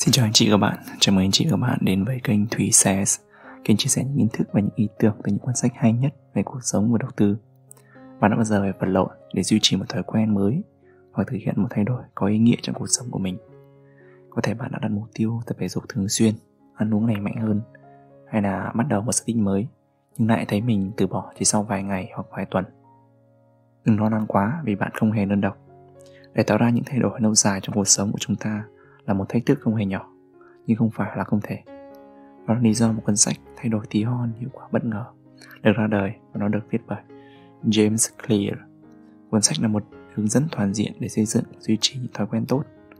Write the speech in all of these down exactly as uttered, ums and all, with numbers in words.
Xin chào anh chị và các bạn, chào mừng anh chị và các bạn đến với kênh Thủy Says, kênh chia sẻ những kiến thức và những ý tưởng từ những cuốn sách hay nhất về cuộc sống và đầu tư. Bạn đã bao giờ phải vật lộn để duy trì một thói quen mới hoặc thực hiện một thay đổi có ý nghĩa trong cuộc sống của mình? Có thể bạn đã đặt mục tiêu tập thể dục thường xuyên, ăn uống lành mạnh hơn, hay là bắt đầu một sở thích mới, nhưng lại thấy mình từ bỏ chỉ sau vài ngày hoặc vài tuần. Đừng lo lắng quá vì bạn không hề đơn độc. Để tạo ra những thay đổi lâu dài trong cuộc sống của chúng ta là một thách thức không hề nhỏ, nhưng không phải là không thể. Đó là lý do một cuốn sách Thay đổi tí hon hiệu quả bất ngờ được ra đời, và nó được viết bởi James Clear. Cuốn sách là một hướng dẫn toàn diện để xây dựng và duy trì những thói quen tốt.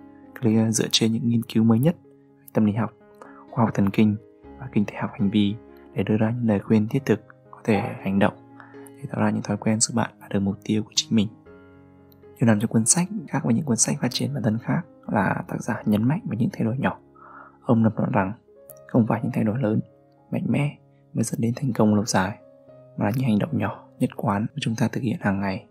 Clear dựa trên những nghiên cứu mới nhất về tâm lý học, khoa học thần kinh và kinh tế học hành vi để đưa ra những lời khuyên thiết thực có thể hành động để tạo ra những thói quen giúp bạn đạt được mục tiêu của chính mình. Điều làm cho cuốn sách khác với những cuốn sách phát triển bản thân khác là tác giả nhấn mạnh vào những thay đổi nhỏ. Ông lập luận rằng không phải những thay đổi lớn, mạnh mẽ mới dẫn đến thành công lâu dài, mà là những hành động nhỏ, nhất quán mà chúng ta thực hiện hàng ngày.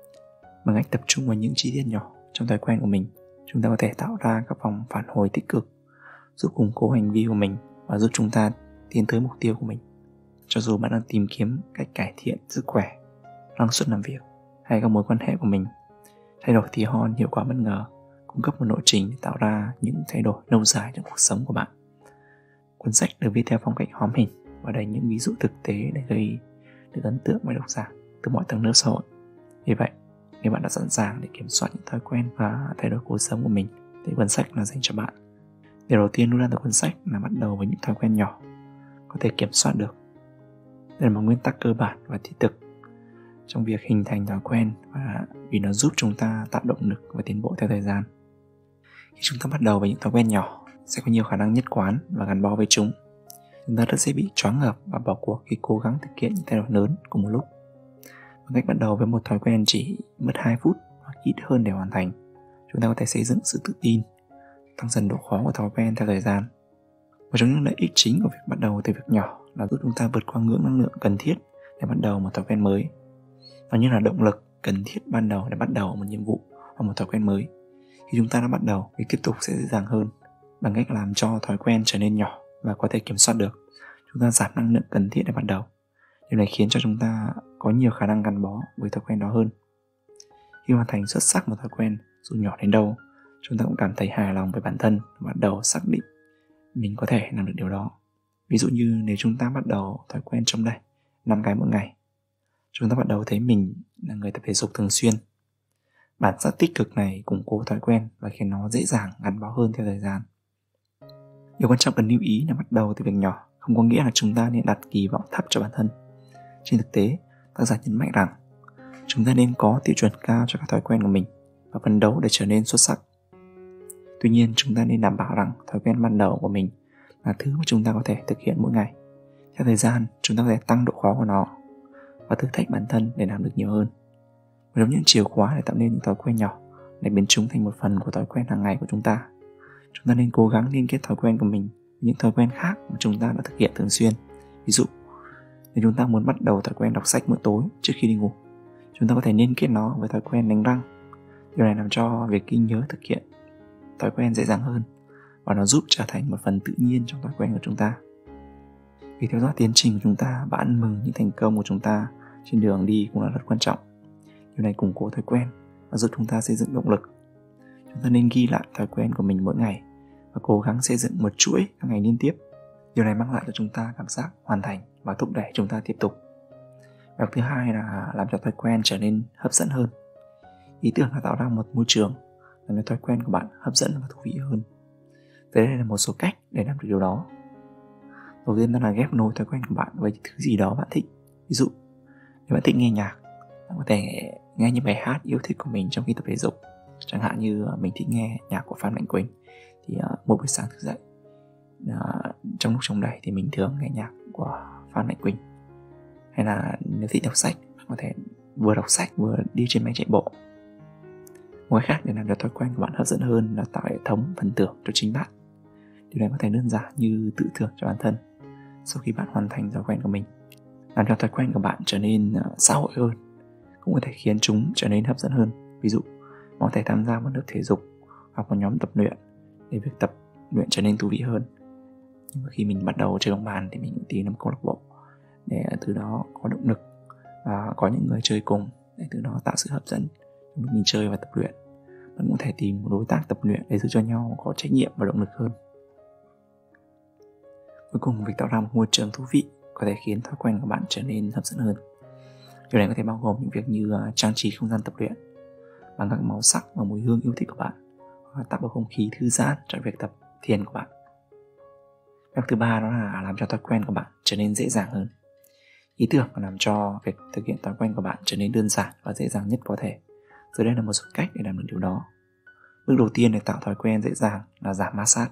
Bằng cách tập trung vào những chi tiết nhỏ trong thói quen của mình, chúng ta có thể tạo ra các vòng phản hồi tích cực, giúp củng cố hành vi của mình và giúp chúng ta tiến tới mục tiêu của mình. Cho dù bạn đang tìm kiếm cách cải thiện sức khỏe, năng suất làm việc hay các mối quan hệ của mình, thay đổi tí hon hiệu quả bất ngờ cung cấp một lộ trình để tạo ra những thay đổi lâu dài trong cuộc sống của bạn. Cuốn sách được viết theo phong cách hóm hình và đầy những ví dụ thực tế để gây được ấn tượng với độc giả từ mọi tầng lớp xã hội. Vì vậy, nếu bạn đã sẵn sàng để kiểm soát những thói quen và thay đổi cuộc sống của mình, thì cuốn sách là dành cho bạn. Điều đầu tiên luôn ra từ cuốn sách là bắt đầu với những thói quen nhỏ có thể kiểm soát được. Đây là một nguyên tắc cơ bản và thiết thực trong việc hình thành thói quen, và vì nó giúp chúng ta tạo động lực và tiến bộ theo thời gian. Khi chúng ta bắt đầu với những thói quen nhỏ, sẽ có nhiều khả năng nhất quán và gắn bó với chúng. Chúng ta rất dễ bị choáng ngợp và bỏ cuộc khi cố gắng thực hiện những thay đổi lớn cùng một lúc. Bằng cách bắt đầu với một thói quen chỉ mất hai phút hoặc ít hơn để hoàn thành, chúng ta có thể xây dựng sự tự tin, tăng dần độ khó của thói quen theo thời gian. Một trong những lợi ích chính của việc bắt đầu từ việc nhỏ là giúp chúng ta vượt qua ngưỡng năng lượng cần thiết để bắt đầu một thói quen mới. Nó như là động lực cần thiết ban đầu để bắt đầu một nhiệm vụ hoặc một thói quen mới. Khi chúng ta đã bắt đầu, việc tiếp tục sẽ dễ dàng hơn. Bằng cách làm cho thói quen trở nên nhỏ và có thể kiểm soát được, chúng ta giảm năng lượng cần thiết để bắt đầu. Điều này khiến cho chúng ta có nhiều khả năng gắn bó với thói quen đó hơn. Khi hoàn thành xuất sắc một thói quen, dù nhỏ đến đâu, chúng ta cũng cảm thấy hài lòng với bản thân và bắt đầu xác định mình có thể làm được điều đó. Ví dụ như nếu chúng ta bắt đầu thói quen trong đây năm cái mỗi ngày, chúng ta bắt đầu thấy mình là người tập thể dục thường xuyên. Bản sắc tích cực này củng cố thói quen và khiến nó dễ dàng gắn bó hơn theo thời gian. Điều quan trọng cần lưu ý là bắt đầu từ việc nhỏ không có nghĩa là chúng ta nên đặt kỳ vọng thấp cho bản thân. Trên thực tế, tác giả nhấn mạnh rằng chúng ta nên có tiêu chuẩn cao cho các thói quen của mình và phấn đấu để trở nên xuất sắc. Tuy nhiên, chúng ta nên đảm bảo rằng thói quen ban đầu của mình là thứ mà chúng ta có thể thực hiện mỗi ngày. Theo thời gian, chúng ta có thể tăng độ khó của nó và thử thách bản thân để làm được nhiều hơn. Một trong những chìa khóa để tạo nên những thói quen nhỏ để biến chúng thành một phần của thói quen hàng ngày của chúng ta. Chúng ta nên cố gắng liên kết thói quen của mình với những thói quen khác mà chúng ta đã thực hiện thường xuyên. Ví dụ, nếu chúng ta muốn bắt đầu thói quen đọc sách mỗi tối trước khi đi ngủ, chúng ta có thể liên kết nó với thói quen đánh răng. Điều này làm cho việc ghi nhớ thực hiện thói quen dễ dàng hơn, và nó giúp trở thành một phần tự nhiên trong thói quen của chúng ta. Việc theo dõi tiến trình của chúng ta và ăn mừng những thành công của chúng ta trên đường đi cũng là rất quan trọng. Điều này củng cố thói quen và giúp chúng ta xây dựng động lực. Chúng ta nên ghi lại thói quen của mình mỗi ngày và cố gắng xây dựng một chuỗi các ngày liên tiếp. Điều này mang lại cho chúng ta cảm giác hoàn thành và thúc đẩy chúng ta tiếp tục. Và thứ hai là làm cho thói quen trở nên hấp dẫn hơn. Ý tưởng là tạo ra một môi trường làm cho thói quen của bạn hấp dẫn và thú vị hơn. Thế đây là một số cách để làm được điều đó. Đầu tiên đó là ghép nối thói quen của bạn với thứ gì đó bạn thích. Ví dụ, nếu bạn thích nghe nhạc, bạn có thể nghe những bài hát yêu thích của mình trong khi tập thể dục. Chẳng hạn như mình thích nghe nhạc của Phan Mạnh Quỳnh, thì uh, một buổi sáng thức dậy, uh, trong lúc chống đẩy thì mình thường nghe nhạc của Phan Mạnh Quỳnh. Hay là nếu thích đọc sách, bạn có thể vừa đọc sách vừa đi trên máy chạy bộ. Một cách khác để làm cho thói quen của bạn hấp dẫn hơn là tạo hệ thống phần thưởng cho chính bạn. Điều này có thể đơn giản như tự thưởng cho bản thân sau khi bạn hoàn thành thói quen của mình. Làm cho thói quen của bạn trở nên uh, xã hội hơn cũng có thể khiến chúng trở nên hấp dẫn hơn. Ví dụ, bạn có thể tham gia một lớp thể dục hoặc một nhóm tập luyện để việc tập luyện trở nên thú vị hơn. Nhưng mà khi mình bắt đầu chơi bóng bàn thì mình cũng tìm đến một câu lạc bộ để từ đó có động lực và có những người chơi cùng, để từ đó tạo sự hấp dẫn trong lúc mình chơi và tập luyện. Bạn cũng thể tìm một đối tác tập luyện để giúp cho nhau có trách nhiệm và động lực hơn. Cuối cùng, việc tạo ra một môi trường thú vị có thể khiến thói quen của bạn trở nên hấp dẫn hơn. Điều này có thể bao gồm những việc như trang trí không gian tập luyện bằng các màu sắc và mùi hương yêu thích của bạn, hoặc tạo bầu không khí thư giãn cho việc tập thiền của bạn. Việc thứ ba đó là làm cho thói quen của bạn trở nên dễ dàng hơn. Ý tưởng là làm cho việc thực hiện thói quen của bạn trở nên đơn giản và dễ dàng nhất có thể. Dưới đây là một số cách để làm được điều đó. Bước đầu tiên để tạo thói quen dễ dàng là giảm ma sát.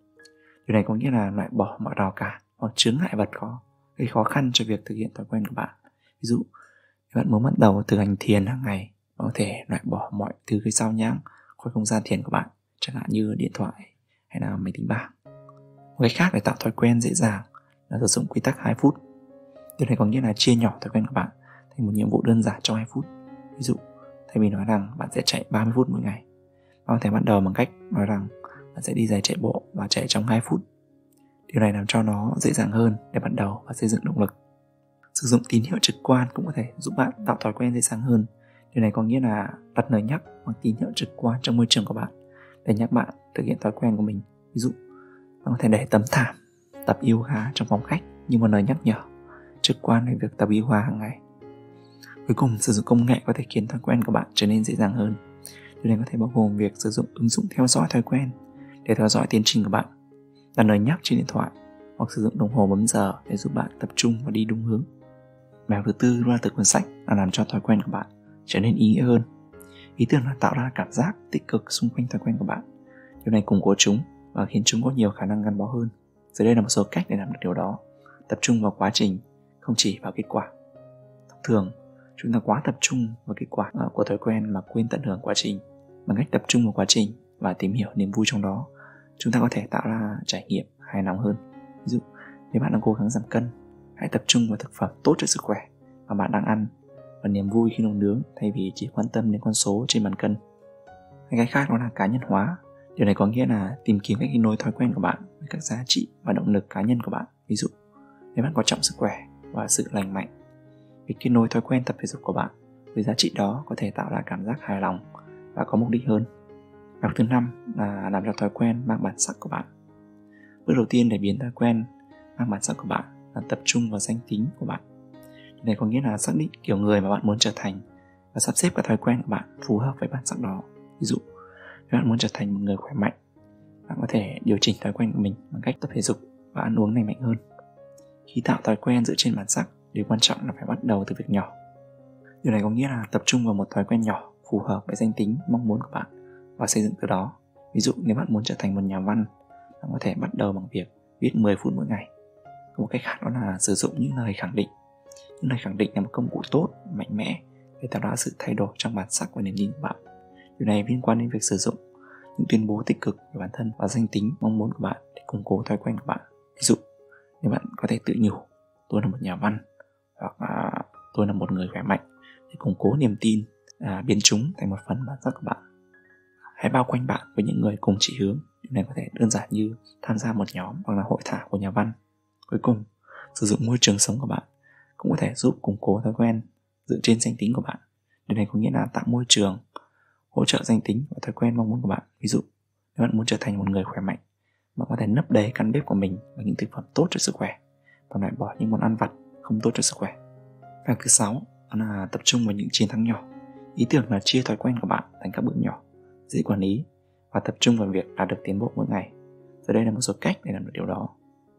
Điều này có nghĩa là loại bỏ mọi rào cản hoặc chướng ngại vật có gây khó khăn cho việc thực hiện thói quen của bạn. Ví dụ, nếu bạn muốn bắt đầu thực hành thiền hàng ngày, bạn có thể loại bỏ mọi thứ gây sao nhãng khỏi không gian thiền của bạn, chẳng hạn như điện thoại hay là máy tính bảng. Một cách khác để tạo thói quen dễ dàng là sử dụng quy tắc hai phút. Điều này có nghĩa là chia nhỏ thói quen của bạn thành một nhiệm vụ đơn giản trong hai phút. Ví dụ, thay vì nói rằng bạn sẽ chạy ba mươi phút mỗi ngày, bạn có thể bắt đầu bằng cách nói rằng bạn sẽ đi giày chạy bộ và chạy trong hai phút. Điều này làm cho nó dễ dàng hơn để bắt đầu và xây dựng động lực. Sử dụng tín hiệu trực quan cũng có thể giúp bạn tạo thói quen dễ dàng hơn. Điều này có nghĩa là đặt lời nhắc hoặc tín hiệu trực quan trong môi trường của bạn để nhắc bạn thực hiện thói quen của mình. Ví dụ, bạn có thể để tấm thảm tập yoga trong phòng khách như một lời nhắc nhở trực quan về việc tập yoga hàng ngày. Cuối cùng, sử dụng công nghệ có thể khiến thói quen của bạn trở nên dễ dàng hơn. Điều này có thể bao gồm việc sử dụng ứng dụng theo dõi thói quen để theo dõi tiến trình của bạn, đặt lời nhắc trên điện thoại, hoặc sử dụng đồng hồ bấm giờ để giúp bạn tập trung và đi đúng hướng. Mẹo thứ tư là từ cuốn sách là làm cho thói quen của bạn trở nên ý nghĩa hơn. Ý tưởng là tạo ra cảm giác tích cực xung quanh thói quen của bạn. Điều này củng cố chúng và khiến chúng có nhiều khả năng gắn bó hơn. Dưới đây là một số cách để làm được điều đó. Tập trung vào quá trình, không chỉ vào kết quả. Thông thường, chúng ta quá tập trung vào kết quả của thói quen mà quên tận hưởng quá trình. Bằng cách tập trung vào quá trình và tìm hiểu niềm vui trong đó, chúng ta có thể tạo ra trải nghiệm hài lòng hơn. Ví dụ, nếu bạn đang cố gắng giảm cân, hãy tập trung vào thực phẩm tốt cho sức khỏe mà bạn đang ăn và niềm vui khi nấu nướng, thay vì chỉ quan tâm đến con số trên bàn cân. Hay cách khác đó là cá nhân hóa. Điều này có nghĩa là tìm kiếm cách kết nối thói quen của bạn với các giá trị và động lực cá nhân của bạn. Ví dụ, nếu bạn quan trọng sức khỏe và sự lành mạnh, việc kết nối thói quen tập thể dục của bạn với giá trị đó có thể tạo ra cảm giác hài lòng và có mục đích hơn. Và thứ năm là làm cho thói quen mang bản sắc của bạn. Bước đầu tiên để biến thói quen mang bản sắc của bạn là tập trung vào danh tính của bạn. Điều này có nghĩa là xác định kiểu người mà bạn muốn trở thành và sắp xếp các thói quen của bạn phù hợp với bản sắc đó. Ví dụ, nếu bạn muốn trở thành một người khỏe mạnh, bạn có thể điều chỉnh thói quen của mình bằng cách tập thể dục và ăn uống lành mạnh hơn. Khi tạo thói quen dựa trên bản sắc, điều quan trọng là phải bắt đầu từ việc nhỏ. Điều này có nghĩa là tập trung vào một thói quen nhỏ phù hợp với danh tính mong muốn của bạn và xây dựng từ đó. Ví dụ, nếu bạn muốn trở thành một nhà văn, bạn có thể bắt đầu bằng việc viết mười phút mỗi ngày. Có một cách khác đó là sử dụng những lời khẳng định. Những lời khẳng định là một công cụ tốt, mạnh mẽ để tạo ra sự thay đổi trong bản sắc và niềm tin của bạn. Điều này liên quan đến việc sử dụng những tuyên bố tích cực về bản thân và danh tính mong muốn của bạn để củng cố thói quen của bạn. Ví dụ, nếu bạn có thể tự nhủ tôi là một nhà văn, hoặc là tôi là một người khỏe mạnh, để củng cố niềm tin, à, biến chúng thành một phần bản sắc của bạn. Hãy bao quanh bạn với những người cùng chỉ hướng. Điều này có thể đơn giản như tham gia một nhóm hoặc là hội thảo của nhà văn. Cuối cùng, sử dụng môi trường sống của bạn cũng có thể giúp củng cố thói quen dựa trên danh tính của bạn. Điều này có nghĩa là tạo môi trường hỗ trợ danh tính và thói quen mong muốn của bạn. Ví dụ, nếu bạn muốn trở thành một người khỏe mạnh, bạn có thể nấp đầy căn bếp của mình bằng những thực phẩm tốt cho sức khỏe và loại bỏ những món ăn vặt không tốt cho sức khỏe. Và thứ sáu, đó là tập trung vào những chiến thắng nhỏ. Ý tưởng là chia thói quen của bạn thành các bước nhỏ, dễ quản lý và tập trung vào việc đạt được tiến bộ mỗi ngày. Dưới đây là một số cách để làm được điều đó.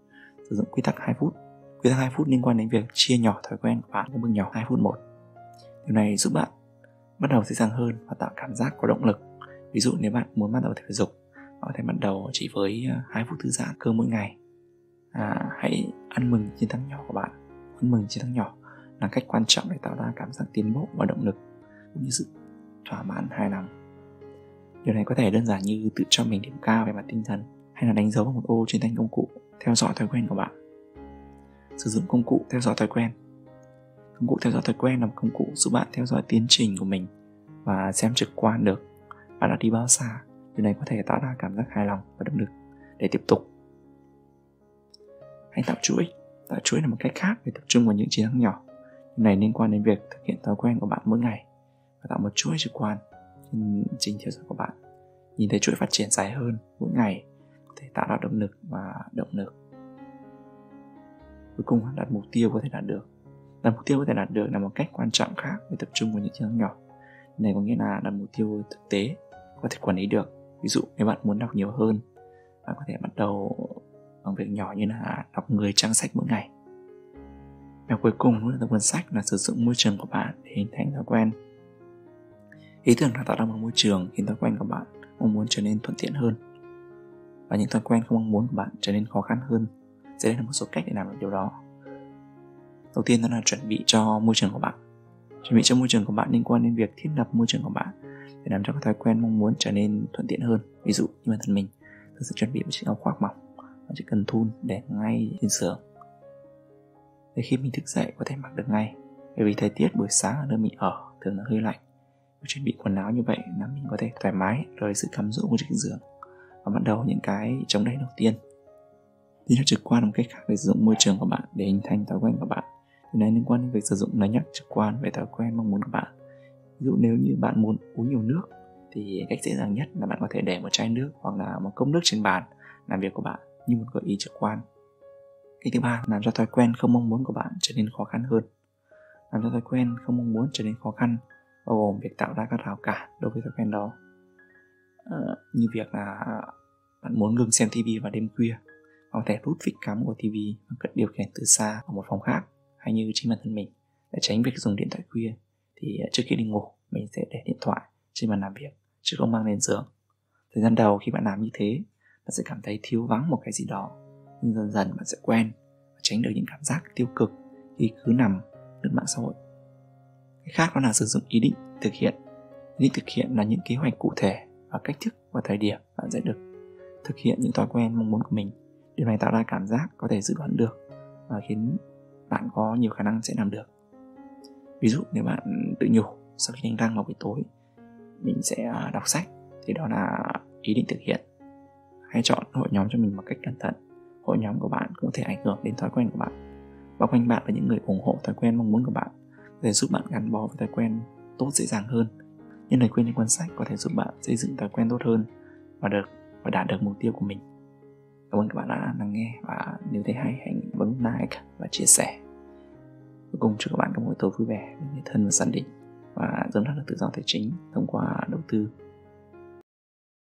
Sử dụng quy tắc hai phút. Quy tắc hai phút liên quan đến việc chia nhỏ thói quen của bạn các bước nhỏ hai phút một. Điều này giúp bạn bắt đầu dễ dàng hơn và tạo cảm giác có động lực. Ví dụ, nếu bạn muốn bắt đầu thể dục, bạn có thể bắt đầu chỉ với hai phút thư giãn cơ mỗi ngày. À, hãy ăn mừng chiến thắng nhỏ của bạn. Ăn mừng chiến thắng nhỏ là cách quan trọng để tạo ra cảm giác tiến bộ và động lực, cũng như sự thỏa mãn hài lòng. Điều này có thể đơn giản như tự cho mình điểm cao về mặt tinh thần, hay là đánh dấu vào một ô trên thanh công cụ theo dõi thói quen của bạn. Sử dụng công cụ theo dõi thói quen. Công cụ theo dõi thói quen là một công cụ giúp bạn theo dõi tiến trình của mình và xem trực quan được bạn đã đi bao xa. Điều này có thể tạo ra cảm giác hài lòng và động lực. để tiếp tục. Hãy tạo chuỗi. Tạo chuỗi là một cách khác để tập trung vào những chiến thắng nhỏ. Điều này liên quan đến việc thực hiện thói quen của bạn mỗi ngày và tạo một chuỗi trực quan trên trình theo dõi của bạn. Nhìn thấy chuỗi phát triển dài hơn mỗi ngày có thể tạo ra động lực và động lực. Cuối cùng, đặt mục tiêu có thể đạt được. Đặt mục tiêu có thể đạt được là một cách quan trọng khác để tập trung vào những chiến thắng nhỏ. Điều này có nghĩa là đặt mục tiêu thực tế có thể quản lý được. Ví dụ nếu bạn muốn đọc nhiều hơn, bạn có thể bắt đầu bằng việc nhỏ như là đọc mười trang sách mỗi ngày. Và cuối cùng là cuốn sách là sử dụng môi trường của bạn để hình thành thói quen. Ý tưởng là tạo ra một môi trường khiến thói quen của bạn mong muốn trở nên thuận tiện hơn, và những thói quen không mong muốn của bạn trở nên khó khăn hơn. Sẽ là một số cách để làm được điều đó. Đầu tiên đó là chuẩn bị cho môi trường của bạn. Chuẩn bị cho môi trường của bạn liên quan đến việc thiết lập môi trường của bạn để làm cho các thói quen mong muốn trở nên thuận tiện hơn. Ví dụ như bản thân mình, tôi sẽ chuẩn bị một chiếc áo khoác mỏng và chỉ cần thun để ngay trên giường, để khi mình thức dậy có thể mặc được ngay. Bởi vì thời tiết buổi sáng ở nơi mình ở thường là hơi lạnh. Và chuẩn bị quần áo như vậy là mình có thể thoải mái rời sự cám dỗ của chiếc giường và bắt đầu những cái chống đẩy đầu tiên. Thì nó trực quan một cách khác để sử dụng môi trường của bạn để hình thành thói quen của bạn. Điều này liên quan đến việc sử dụng lời nhắc trực quan về thói quen mong muốn của bạn. Ví dụ nếu như bạn muốn uống nhiều nước thì cách dễ dàng nhất là bạn có thể để một chai nước hoặc là một cốc nước trên bàn làm việc của bạn như một gợi ý trực quan. Cách thứ ba, làm cho thói quen không mong muốn của bạn trở nên khó khăn hơn. Làm cho thói quen không mong muốn trở nên khó khăn bao gồm việc tạo ra các rào cản đối với thói quen đó. Ờ, như việc là bạn muốn ngừng xem ti vi vào đêm khuya, có thể rút phích cắm của ti vi và cất điều khiển từ xa ở một phòng khác, hay như chính bản thân mình, để tránh việc dùng điện thoại khuya thì trước khi đi ngủ mình sẽ để điện thoại trên bàn làm việc chứ không mang lên giường. Thời gian đầu khi bạn làm như thế, bạn sẽ cảm thấy thiếu vắng một cái gì đó, nhưng dần dần bạn sẽ quen và tránh được những cảm giác tiêu cực khi cứ nằm lướt mạng xã hội. Cái khác đó là sử dụng ý định thực hiện. Ý định thực hiện là những kế hoạch cụ thể và cách thức và thời điểm bạn sẽ được thực hiện những thói quen mong muốn của mình. Điều này tạo ra cảm giác có thể dự đoán được và khiến bạn có nhiều khả năng sẽ làm được. Ví dụ nếu bạn tự nhủ sau khi đánh răng vào buổi tối mình sẽ đọc sách, thì đó là ý định thực hiện. Hãy chọn hội nhóm cho mình một cách cẩn thận. Hội nhóm của bạn cũng có thể ảnh hưởng đến thói quen của bạn. Bao quanh bạn là những người ủng hộ thói quen mong muốn của bạn có thể giúp bạn gắn bó với thói quen tốt dễ dàng hơn. Những lời khuyên trong cuốn sách có thể giúp bạn xây dựng thói quen tốt hơn và được và đạt được mục tiêu của mình. Cảm ơn các bạn đã lắng nghe, và nếu thấy hay hãy bấm like và chia sẻ. Cuối cùng chúc các bạn có một buổi tối vui vẻ với người thân và gia đình, và dần đạt được tự do tài chính thông qua đầu tư.